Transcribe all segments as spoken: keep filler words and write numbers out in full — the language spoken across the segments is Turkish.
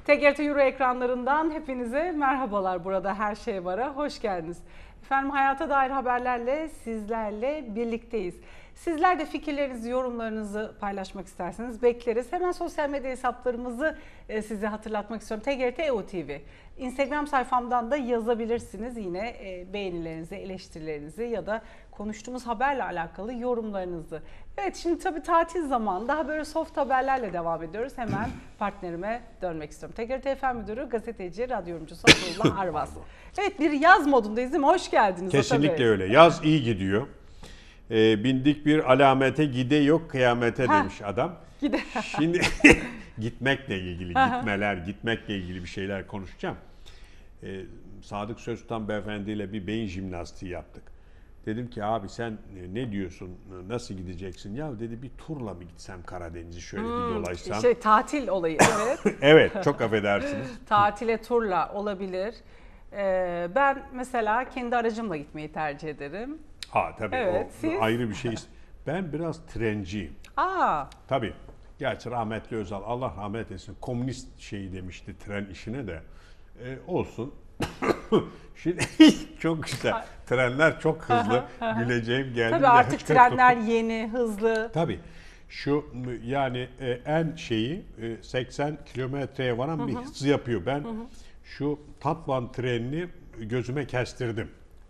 T G R T Euro ekranlarından hepinize merhabalar. Burada her şey var'a hoş geldiniz. Efendim hayata dair haberlerle sizlerle birlikteyiz. Sizler de fikirlerinizi, yorumlarınızı paylaşmak isterseniz bekleriz. Hemen sosyal medya hesaplarımızı size hatırlatmak istiyorum. T G R T E U T V. Instagram sayfamdan da yazabilirsiniz. Yine beğenilerinizi, eleştirilerinizi ya da konuştuğumuz haberle alakalı yorumlarınızı. Evet, şimdi tabii tatil zamanı, daha böyle soft haberlerle devam ediyoruz. Hemen partnerime dönmek istiyorum. T G R T F M Müdürü, gazeteci, radyo yorumcusu Abdullah Arvas. Evet, bir yaz modundayız değil mi? Hoş geldiniz. Kesinlikle öyle. Yaz iyi gidiyor. Ee, bindik bir alamete, gide yok kıyamete Ha. demiş adam. Gide. Şimdi gitmekle ilgili, gitmeler, gitmekle ilgili bir şeyler konuşacağım. Ee, Sadık Söztan beyefendiyle bir beyin jimnastiği yaptık. Dedim ki abi sen ne diyorsun, nasıl gideceksin? Ya dedi bir turla mı gitsem Karadeniz'i şöyle hmm, bir dolaşsam. Şey, tatil olayı, evet. Evet, çok affedersiniz. Tatile turla olabilir. Ee, ben mesela kendi aracımla gitmeyi tercih ederim. Ha tabii, evet, o siz? ayrı bir şey. Ben biraz trenciyim. Aa. Tabii. Gerçi rahmetli Özal, Allah rahmet etsin, komünist şeyi demişti tren işine de. Ee, olsun. Şimdi çok güzel. Trenler çok hızlı. Güleceğim geldi. Tabii artık trenler yeni, hızlı. Tabii. Şu yani en şeyi seksen kilometreye varan bir hız yapıyor. Ben hı hı. şu Tatvan trenini gözüme kestirdim.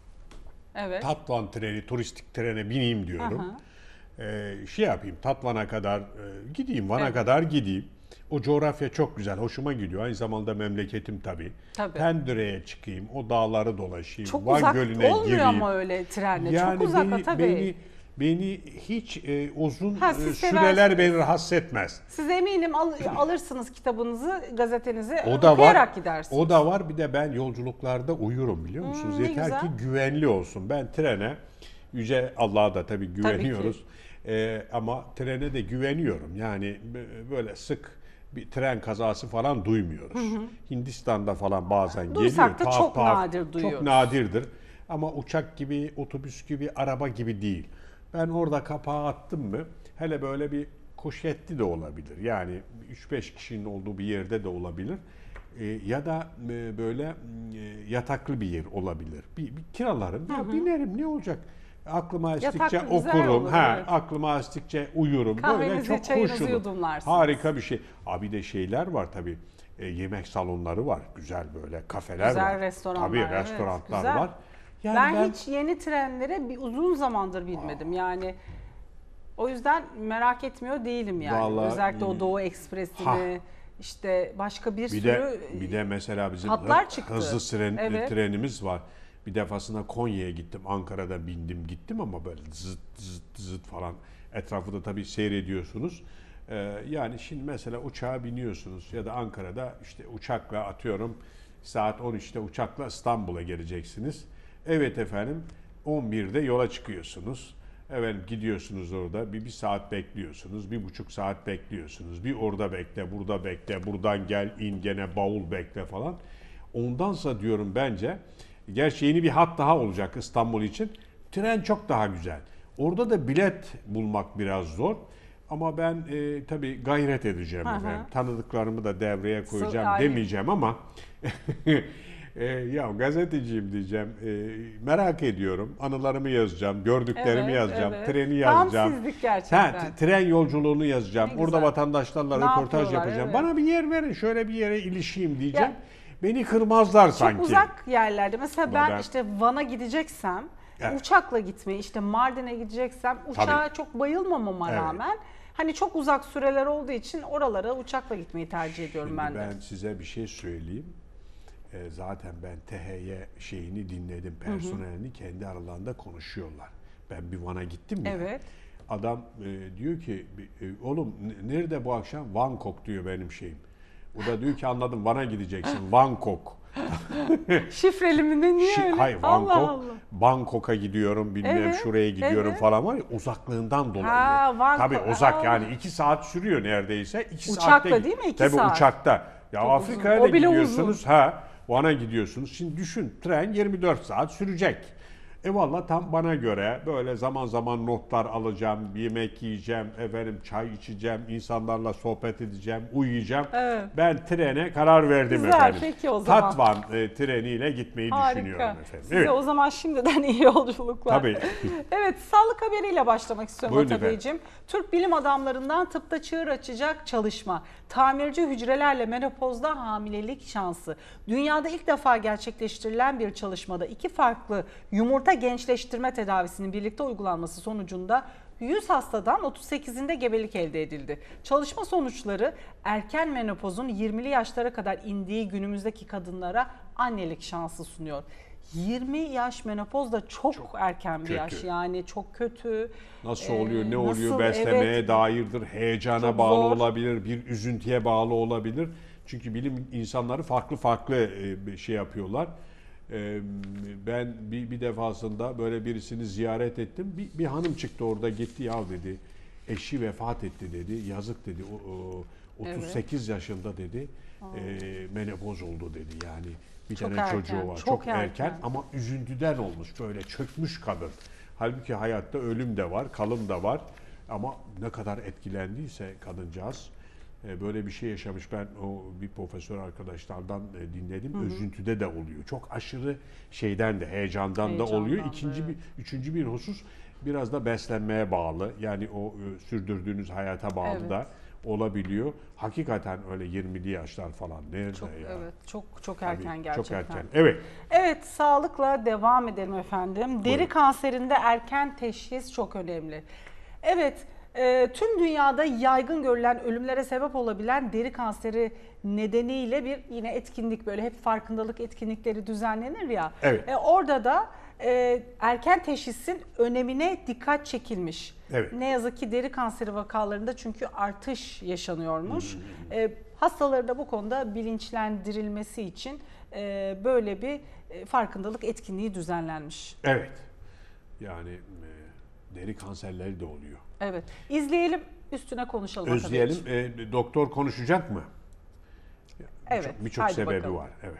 Evet. Tatvan treni, turistik trene bineyim diyorum. Ee, şey yapayım, Tatvan'a kadar e, gideyim, Van'a evet. kadar gideyim. O coğrafya çok güzel, hoşuma gidiyor. Aynı zamanda memleketim tabii. Tabii. Pendire'ye çıkayım, o dağları dolaşayım, çok Van uzak Gölü'ne gireyim. Olmuyor ama öyle trenle, yani çok uzak beni, tabii. Beni, beni hiç e, uzun ha, e, süreler beni rahatsız etmez. Siz eminim al, alırsınız kitabınızı, gazetenizi, o da okuyarak var, gidersiniz. O da var, bir de ben yolculuklarda uyurum biliyor musunuz? Hmm, Yeter güzel. ki güvenli olsun. Ben trene, Yüce Allah'a da tabii güveniyoruz. Tabii Ee, ama trene de güveniyorum. Yani böyle sık bir tren kazası falan duymuyoruz. Hı hı. Hindistan'da falan bazen Duysak geliyor. da çok tuhaf, nadir duyuyoruz. Çok nadirdir. Ama uçak gibi, otobüs gibi, araba gibi değil. Ben orada kapağı attım mı, hele böyle bir koşetli de olabilir. Yani üç beş kişinin olduğu bir yerde de olabilir. Ee, ya da e, böyle e, yataklı bir yer olabilir. Bir, bir kiralarım, hı hı. ya binerim, ne olacak? Aklıma estikçe Yataklı okurum, olur, ha, evet. aklıma estikçe uyurum. Böyle çok hoş olur. Harika bir şey. Abi de şeyler var tabii. E, yemek salonları var. Güzel böyle kafeler güzel var. Güzel restoranlar. Tabii evet, restoranlar güzel. var. Yani ben, ben hiç yeni trenlere bir uzun zamandır binmedim. Aa. Yani o yüzden merak etmiyor değilim yani. Vallahi, özellikle o Doğu Ekspresi'ni, ha. işte başka bir, bir sürü de, bir de mesela bizim hatlar hı, çıktı. hızlı tren, evet. trenimiz var. Bir defasında Konya'ya gittim, Ankara'da bindim gittim ama böyle zıt zıt zıt falan etrafı da tabii seyrediyorsunuz. Ee, yani şimdi mesela uçağa biniyorsunuz ya da Ankara'da işte uçakla atıyorum saat on üçte uçakla İstanbul'a geleceksiniz. Evet efendim on birde yola çıkıyorsunuz. Evet gidiyorsunuz orada bir, bir saat bekliyorsunuz, bir buçuk saat bekliyorsunuz. Bir orada bekle, burada bekle, buradan gel in gene bavul bekle falan. Ondansa diyorum bence gerçi yeni bir hat daha olacak İstanbul için. Tren çok daha güzel. Orada da bilet bulmak biraz zor. Ama ben e, tabii gayret edeceğim efendim. Tanıdıklarımı da devreye koyacağım so, demeyeceğim ama e, ya gazeteciyim diyeceğim. E, merak ediyorum. Anılarımı yazacağım, gördüklerimi evet, yazacağım, evet. treni yazacağım. Tam sizlik gerçekten. Ha, tren yolculuğunu yazacağım. Orada vatandaşlarla ne röportaj yapacağım. Evet. Bana bir yer verin, şöyle bir yere ilişeyim diyeceğim. Ya, beni kırmazlar çok sanki. Çok uzak yerlerde. Mesela ben, ben işte Van'a gideceksem, evet. uçakla gitmeyi, işte Mardin'e gideceksem uçağa Tabii. çok bayılmamama evet. rağmen hani çok uzak süreler olduğu için oralara uçakla gitmeyi tercih ediyorum Şimdi ben de. Ben size bir şey söyleyeyim. Ee, zaten ben T H Y şeyini dinledim. Personelini hı hı. kendi aralarında konuşuyorlar. Ben bir Van'a gittim ya. Evet. Adam e, diyor ki e, oğlum nerede bu akşam? Bangkok diyor benim şeyim. O da diyor ki anladım Van'a gideceksin. Bangkok. Şifreli mi ne niye öyle? Hayır Bangkok. Allah Allah. Bangkok'a gidiyorum bilmem evet, şuraya gidiyorum evet. falan var ya uzaklığından dolayı. Ha, Tabii uzak ha. yani iki saat sürüyor neredeyse. iki Uçakla saatte, değil mi iki tabii saat? Tabii uçakta. Ya Çok Afrika'ya da gidiyorsunuz. Uzun. Ha Van'a gidiyorsunuz. Şimdi düşün tren yirmi dört saat sürecek. E valla tam bana göre böyle zaman zaman notlar alacağım, yemek yiyeceğim, efendim çay içeceğim, insanlarla sohbet edeceğim, uyuyacağım. Evet. Ben trene karar verdim Güzel, efendim. peki o zaman. Tatvan e, treniyle gitmeyi düşünüyorum Harika. efendim. Size Evet. o zaman şimdiden iyi yolculuklar. Tabii. Evet, sağlık haberiyle başlamak istiyorum Buyurun Atabeyciğim. Türk bilim adamlarından tıpta çığır açacak çalışma. Tamirci hücrelerle menopozda hamilelik şansı. Dünyada ilk defa gerçekleştirilen bir çalışmada iki farklı yumurta gençleştirme tedavisinin birlikte uygulanması sonucunda yüz hastadan otuz sekizinde gebelik elde edildi. Çalışma sonuçları erken menopozun yirmili yaşlara kadar indiği günümüzdeki kadınlara annelik şansı sunuyor. yirmi yaş menopoz da çok, çok erken bir kötü. yaş, yani çok kötü. Nasıl Ee, oluyor, ne oluyor, nasıl, beslemeye evet. dairdir, heyecana Çok bağlı zor. olabilir, bir üzüntüye bağlı olabilir. Çünkü bilim insanları farklı farklı e, bir şey yapıyorlar. E, Ben bir, bir defasında böyle birisini ziyaret ettim. Bir, bir hanım çıktı orada, gitti, ya dedi, eşi vefat etti dedi, yazık dedi, o, o, otuz sekiz evet. yaşında dedi, e, menopoz oldu dedi yani. Bir Çok tane erken, çocuğu var. çok Çok, erken. erken Ama üzüntüden olmuş. Böyle çökmüş kadın. Halbuki hayatta ölüm de var, kalım da var. Ama ne kadar etkilendiyse kadıncağız böyle bir şey yaşamış. Ben o bir profesör arkadaşlardan dinledim. Hı hı. Üzüntüde de oluyor. Çok aşırı şeyden de, heyecandan, heyecandan da oluyor. İkinci evet. bir, üçüncü bir husus biraz da beslenmeye bağlı. Yani o sürdürdüğünüz hayata bağlı evet. da olabiliyor. Hakikaten öyle yirmili yaşlar falan nerede çok, ya? Evet, çok çok erken Tabii, gerçekten. Çok erken. Evet. Evet, sağlıkla devam edelim efendim. Deri Buyurun. kanserinde erken teşhis çok önemli. Evet, e, tüm dünyada yaygın görülen ölümlere sebep olabilen deri kanseri nedeniyle bir yine etkinlik, böyle hep farkındalık etkinlikleri düzenlenir ya. Evet. E, orada da e, erken teşhisin önemine dikkat çekilmiş. Evet. Ne yazık ki deri kanseri vakalarında çünkü artış yaşanıyormuş. Hmm. E, hastaların da bu konuda bilinçlendirilmesi için e, böyle bir e, farkındalık etkinliği düzenlenmiş. Evet. Yani e, deri kanserleri de oluyor. Evet. İzleyelim, üstüne konuşalım. Özleyelim. E, doktor konuşacak mı? Evet. Birçok sebebi bakalım. Var. Evet.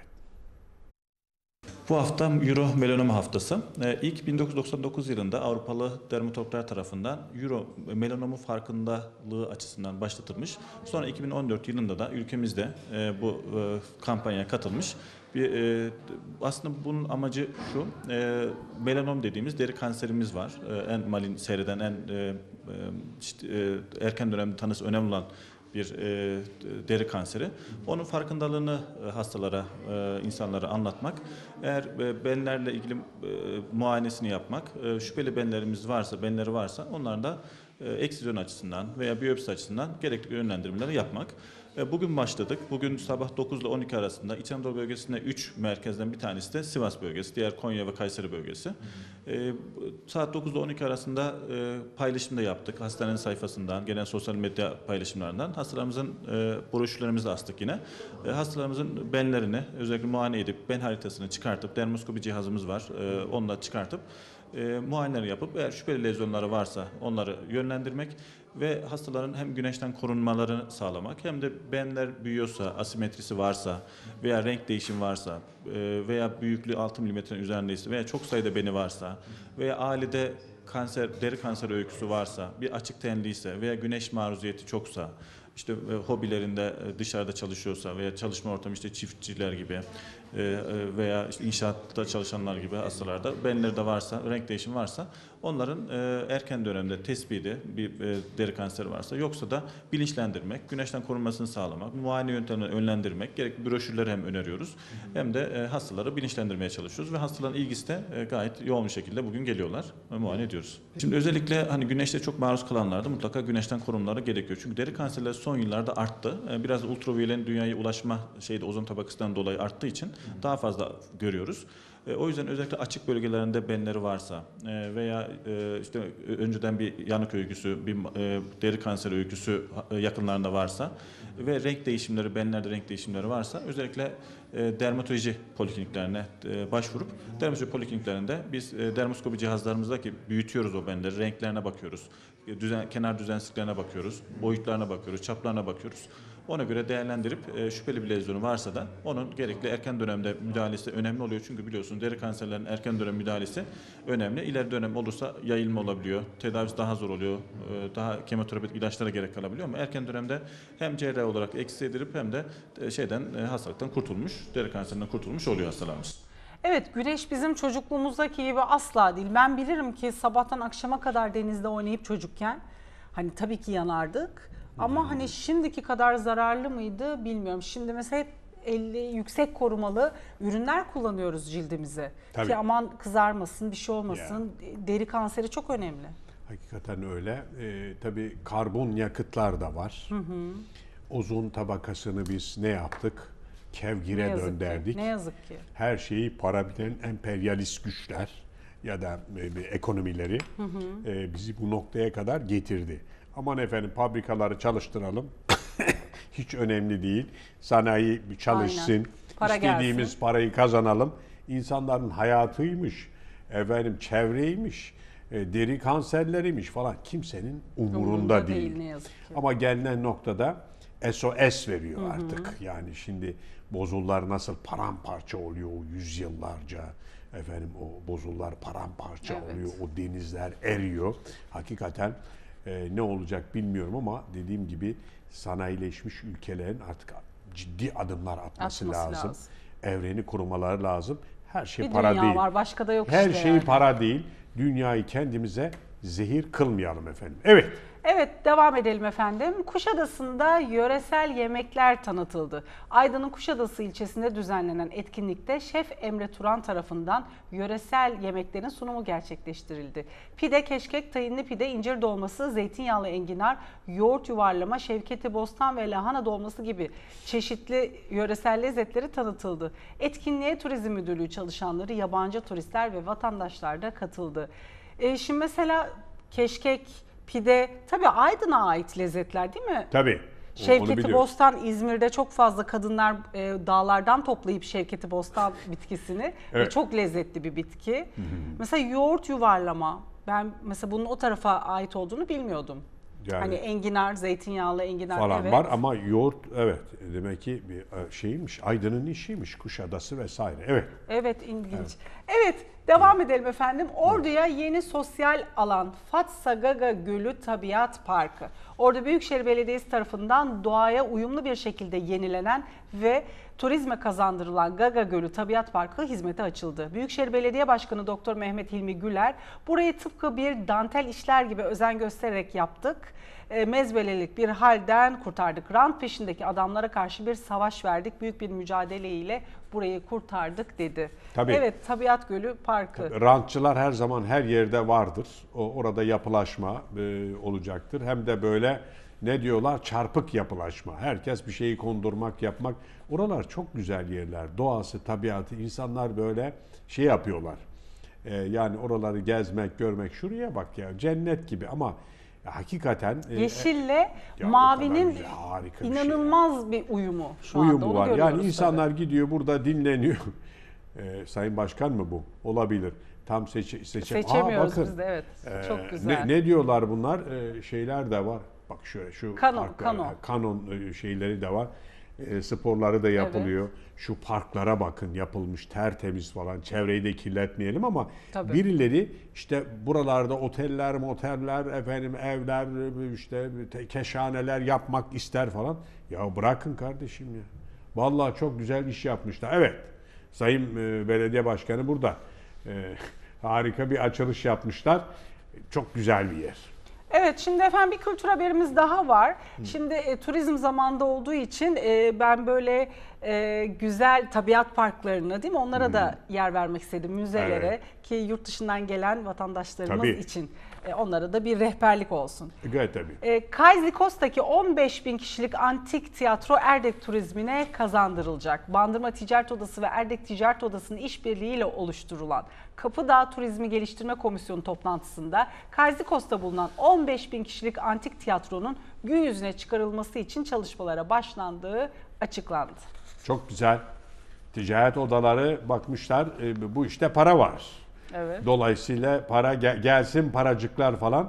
Bu hafta Euro Melanom haftası. Ee, ilk bin dokuz yüz doksan dokuz yılında Avrupalı dermatologlar tarafından Euro melanomu farkındalığı açısından başlatılmış. Sonra iki bin on dört yılında da ülkemizde e, bu e, kampanyaya katılmış. Bir, e, aslında bunun amacı şu, e, melanom dediğimiz deri kanserimiz var. E, en malin seyreden, en e, işte, e, erken dönemde tanısı önemli olan bir e, deri kanseri. Onun farkındalığını e, hastalara, e, insanlara anlatmak, eğer e, benlerle ilgili e, muayenesini yapmak, e, şüpheli benlerimiz varsa, benleri varsa onların da e, eksizyon açısından veya biyopsi açısından gerekli yönlendirmeleri yapmak. Bugün başladık. Bugün sabah dokuz ile on iki arasında İç Anadolu bölgesinde üç merkezden bir tanesi de Sivas bölgesi, diğer Konya ve Kayseri bölgesi. Hı hı. E, saat dokuz ile on iki arasında e, paylaşım da yaptık. Hastanenin sayfasından, gelen sosyal medya paylaşımlarından. Hastalarımızın e, broşürlerimizi de astık yine. E, hastalarımızın benlerini özellikle muayene edip, ben haritasını çıkartıp, dermoskopi cihazımız var, e, onu da çıkartıp e, muayeneleri yapıp eğer şüpheli lezyonları varsa onları yönlendirmek ve hastaların hem güneşten korunmalarını sağlamak hem de benler büyüyorsa, asimetrisi varsa veya renk değişimi varsa veya büyüklüğü altı milimetrenin üzerindeyse veya çok sayıda beni varsa veya ailede kanser, deri kanseri öyküsü varsa, bir açık tenliyse veya güneş maruziyeti çoksa, işte hobilerinde dışarıda çalışıyorsa veya çalışma ortamı işte çiftçiler gibi veya işte inşaatta çalışanlar gibi hastalarda benleri de varsa, renk değişimi varsa onların erken dönemde tespiti bir deri kanseri varsa yoksa da bilinçlendirmek, güneşten korunmasını sağlamak, muayene yöntemlerini önlendirmek, gerekli broşürleri hem öneriyoruz hem de hastaları bilinçlendirmeye çalışıyoruz ve hastaların ilgisi de gayet yoğun bir şekilde bugün geliyorlar ve muayene ediyoruz. Şimdi özellikle hani güneşte çok maruz kalanlarda mutlaka güneşten korunmaları gerekiyor. Çünkü deri kanserleri son yıllarda arttı. Biraz ultraviyoletin dünyaya ulaşma şeyde ozon tabakasından dolayı arttığı için daha fazla görüyoruz. O yüzden özellikle açık bölgelerinde benleri varsa veya işte önceden bir yanık öyküsü, bir deri kanseri öyküsü yakınlarında varsa ve renk değişimleri, benlerde renk değişimleri varsa özellikle dermatoloji polikliniklerine başvurup dermatoloji polikliniklerinde biz dermoskopi cihazlarımızda ki büyütüyoruz o benleri, renklerine bakıyoruz. Düzen, kenar düzensizliklerine bakıyoruz, boyutlarına bakıyoruz, çaplarına bakıyoruz. Ona göre değerlendirip e, şüpheli bir lezyonu varsa da onun gerekli erken dönemde müdahalesi önemli oluyor. Çünkü biliyorsunuz deri kanserlerinin erken dönem müdahalesi önemli. İleri dönem olursa yayılma olabiliyor. Tedavisi daha zor oluyor. E, daha kemoterapik ilaçlara gerek kalabiliyor ama erken dönemde hem cerrahi olarak eksi edilip hem de e, şeyden e, hastalıktan kurtulmuş, deri kanserinden kurtulmuş oluyor hastalarımız. Evet, güreş bizim çocukluğumuzdaki gibi asla değil. Ben bilirim ki sabahtan akşama kadar denizde oynayıp çocukken hani tabii ki yanardık. Ama hani şimdiki kadar zararlı mıydı bilmiyorum. Şimdi mesela hep elli yüksek korumalı ürünler kullanıyoruz cildimize. Tabii. Ki aman kızarmasın, bir şey olmasın. Deri kanseri çok önemli. Hakikaten öyle. Ee, tabii karbon yakıtlar da var. Hı hı. Ozon tabakasını biz ne yaptık? Kevgire Ne yazık döndürdük. ki. Ne yazık ki. Her şeyi para bilen emperyalist güçler ya da e, ekonomileri hı hı. E, bizi bu noktaya kadar getirdi. Aman efendim fabrikaları çalıştıralım. Hiç önemli değil. Sanayi çalışsın. Para İstediğimiz gelsin. parayı kazanalım. İnsanların hayatıymış, efendim çevreymiş, e, deri kanserleriymiş falan kimsenin umurunda, Umurunda değil. değil, ne yazık ki. Ama gelinen noktada S O S veriyor artık. Yani şimdi bozullar nasıl paramparça oluyor o yüzyıllarca. Efendim o bozullar paramparça Evet. oluyor. O denizler eriyor. Hakikaten e, ne olacak bilmiyorum ama dediğim gibi sanayileşmiş ülkelerin artık ciddi adımlar atması, Atması lazım. lazım. Evreni korumaları lazım. Her şey Bir para dünya değil. var, başka da yok Her işte şey yani. para değil. Dünyayı kendimize zehir kılmayalım efendim. Evet. Evet, devam edelim efendim. Kuşadası'nda yöresel yemekler tanıtıldı. Aydın'ın Kuşadası ilçesinde düzenlenen etkinlikte Şef Emre Turan tarafından yöresel yemeklerin sunumu gerçekleştirildi. Pide, keşkek, tayinli pide, incir dolması, zeytinyağlı enginar, yoğurt yuvarlama, şevketi bostan ve lahana dolması gibi çeşitli yöresel lezzetleri tanıtıldı. Etkinliğe Turizm Müdürlüğü çalışanları, yabancı turistler ve vatandaşlar da katıldı. E şimdi mesela keşkek, pide tabii Aydın'a ait lezzetler değil mi? Tabii. O- onu Şevketi biliyoruz. Bostan İzmir'de çok fazla kadınlar e, dağlardan toplayıp Şevketi Bostan bitkisini ve Evet. çok lezzetli bir bitki. Mesela yoğurt yuvarlama. Ben mesela bunun o tarafa ait olduğunu bilmiyordum. Yani- Hani enginar, zeytinyağlı enginar falan evet. var ama yoğurt evet demek ki bir şeymiş, Aydın'ın işiymiş, Kuşadası vesaire. Evet. Evet, ilginç. Evet, devam edelim efendim. Ordu'ya yeni sosyal alan Fatsa Gaga Gölü Tabiat Parkı. Ordu Büyükşehir Belediyesi tarafından doğaya uyumlu bir şekilde yenilenen ve turizme kazandırılan Gaga Gölü Tabiat Parkı hizmete açıldı. Büyükşehir Belediye Başkanı Doktor Mehmet Hilmi Güler, burayı tıpkı bir dantel işler gibi özen göstererek yaptık. E, mezbelelik bir halden kurtardık. Rant peşindeki adamlara karşı bir savaş verdik. Büyük bir mücadeleyle burayı kurtardık dedi. Tabii. Evet, Tabiat Gölü Parkı. Rantçılar her zaman her yerde vardır. O orada yapılaşma e, olacaktır. Hem de böyle ne diyorlar? Çarpık yapılaşma. Herkes bir şeyi kondurmak, yapmak. Oralar çok güzel yerler. Doğası, tabiatı, insanlar böyle şey yapıyorlar. E, yani oraları gezmek, görmek, şuraya bak ya cennet gibi ama ya hakikaten e, Yeşille ya o kadar mavinin güzel, harika bir şey inanılmaz bir uyumu şu anda. uyumu Onu var. görüyoruz Yani insanlar tabii. gidiyor burada dinleniyor. Ee, Sayın Başkan mı bu? Olabilir. Tam seçi, seçim. Aa, Seçemiyoruz bakın. biz de evet. Ee, Çok güzel. Ne, ne diyorlar bunlar? Ee, şeyler de var. Bak şöyle şu Kanon, parklar- kanon. kanon e, şeyleri de var. Ee, sporları da yapılıyor. Şu parklara bakın yapılmış tertemiz falan. Çevreyi de kirletmeyelim ama Tabii. birileri işte buralarda oteller, moteller, efendim evler, işte te- keşhaneler yapmak ister falan. Ya bırakın kardeşim ya. Vallahi çok güzel iş yapmışlar. Evet. Sayın e, Belediye Başkanı burada. E, harika bir açılış yapmışlar. Çok güzel bir yer. Evet, şimdi efendim bir kültür haberimiz daha var. Şimdi e, turizm zamanında olduğu için e, ben böyle e, güzel tabiat parklarına değil mi onlara da yer vermek istedim, müzelere Evet. ki yurt dışından gelen vatandaşlarımız Tabii. için e, onlara da bir rehberlik olsun. Gayet tabii. E, Kayzikos'taki on beş bin kişilik antik tiyatro Erdek turizmine kazandırılacak. Bandırma Ticaret Odası ve Erdek Ticaret Odası'nın işbirliğiyle oluşturulan Kapıdağ Turizmi Geliştirme Komisyonu toplantısında Kayzikos'ta bulunan on beş bin kişilik antik tiyatronun gün yüzüne çıkarılması için çalışmalara başlandığı açıklandı. Çok güzel. Ticaret odaları bakmışlar e, bu işte para var. Evet. Dolayısıyla para gel- gelsin paracıklar falan.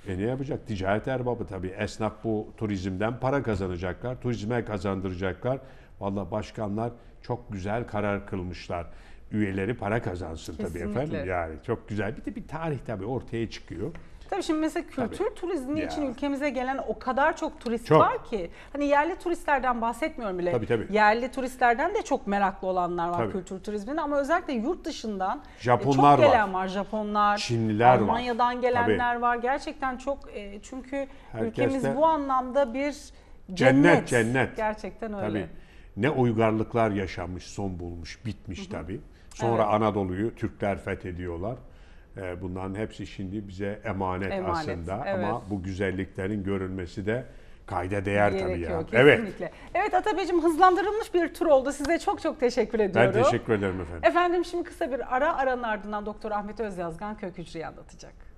E ne yapacak? Ticaret erbabı tabii. Esnaf bu turizmden para kazanacaklar. Turizme kazandıracaklar. Vallahi başkanlar çok güzel karar kılmışlar. Üyeleri para kazansın tabii Kesinlikle. efendim. Yani çok güzel. Bir de bir tarih tabii ortaya çıkıyor. Tabii şimdi mesela kültür Tabii. turizmi Ya. için ülkemize gelen o kadar çok turist Çok. var ki. Hani yerli turistlerden bahsetmiyorum bile. Tabii, tabii. Yerli turistlerden de çok meraklı olanlar var Tabii. kültür turizmine ama özellikle yurt dışından e, Japonlar çok gelen var. var. Japonlar, Çinliler var. Almanya'dan gelenler var. Gerçekten çok e, çünkü Herkes ülkemiz de- bu anlamda bir cennet. Cennet, cennet. Gerçekten öyle. Tabii. Ne uygarlıklar yaşanmış, son bulmuş, bitmiş tabii. Sonra Evet. Anadolu'yu Türkler fethediyorlar. Ee, Bunların hepsi şimdi bize emanet, Emanet, aslında. evet. Ama bu güzelliklerin görülmesi de kayda değer tabii Gerekiyor ya. Evet. kesinlikle. Evet Ata Beyciğim, hızlandırılmış bir tur oldu. Size çok çok teşekkür Ben ediyorum. teşekkür ederim efendim. Efendim şimdi kısa bir ara, aranın ardından Doktor Ahmet Özyazgan kök hücreyi anlatacak.